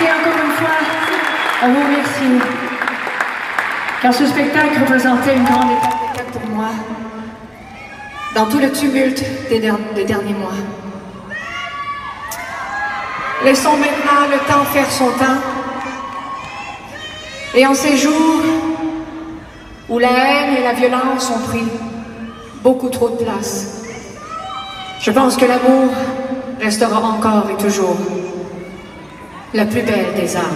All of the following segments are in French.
Merci encore une fois à vous, merci. Car ce spectacle représentait une grande étape pour moi, dans tout le tumulte des derniers mois. Laissons maintenant le temps faire son temps. Et en ces jours où la haine et la violence ont pris beaucoup trop de place, je pense que l'amour restera encore et toujours la plus belle des âmes.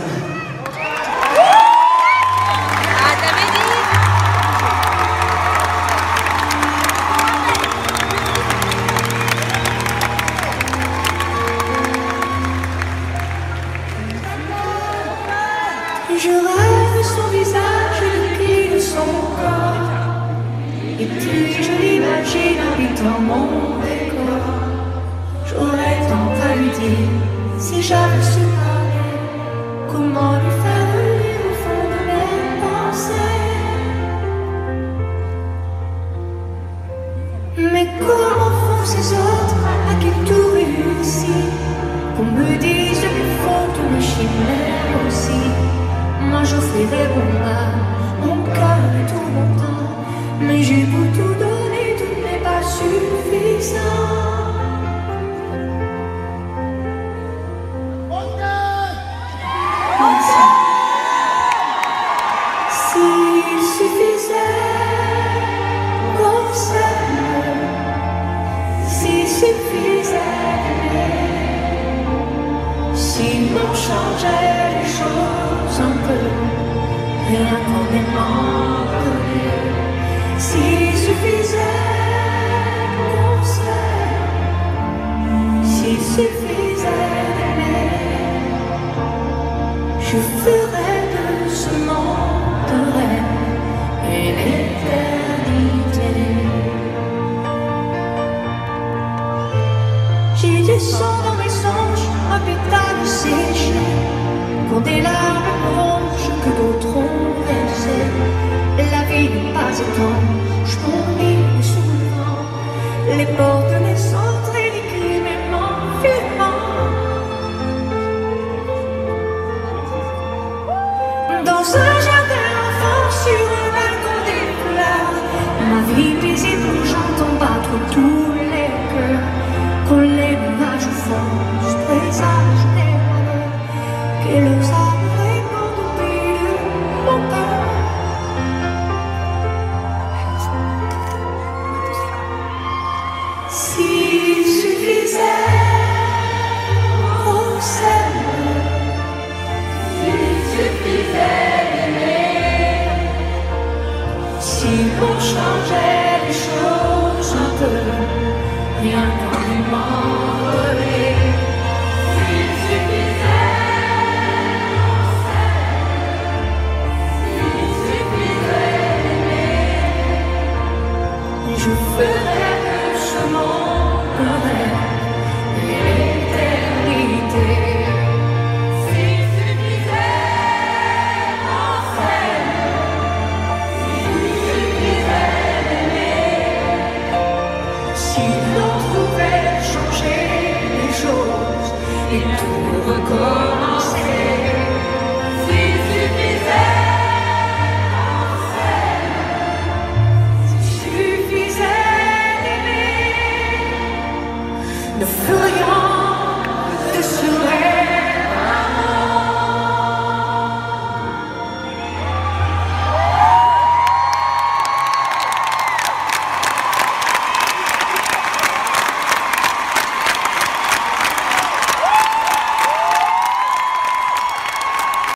Je rêve son visage et le pli de son corps, et puis je l'imagine habitant mon décor. J'aurais tant à lui dire si j'avais su parler, comment lui faire lire au fond de mes pensées. Mais comment font ces autres à qui tout réussit, qu'on me dise mes fautes ou mes chimères aussi? Moi j'offrirai mon âme, mon cœur et tout mon temps, mais j'ai beau tout donner, tout n'est pas suffisant. S'il suffisait qu'on s'aime, s'il suffisait d'aimer, si l'on changeait les choses un peu, rien qu'en aimant donner. S'il suffisait qu'on s'aime, s'il suffisait d'aimer, je ferais de ce monde de rêve une éternité. J'y descends dans mes songes un pétale séché, pour des larmes rouges que d'autres ont versées. La vie n'est pas étanche, mon lit est sous le vent, les portes, les centres et les cris, mes m'enfuiront. Dans un jardin d'enfants, sur un balcon des fleurs, ma vie paisible où j'entends battre tous les cœurs. Quand les nuages font ce présage des malheurs, que leurs âmes répandent au pays de mon cœur. S'il suffisait qu'on s'aime, s'il suffisait d'aimer, si l'on changeait les choses un peu, rien qu'en aimant donner. S'il suffisait qu'on s'aime, s'il suffisait d'aimer, je ferais de ce monde un rêve et l'éternité. S'il suffisait qu'on s'aime, s'il suffisait d'aimer, si l'on pouvait changer les choses et tout recommencer. S'il suffisait qu'on s'aime, s'il suffisait d'aimer, ne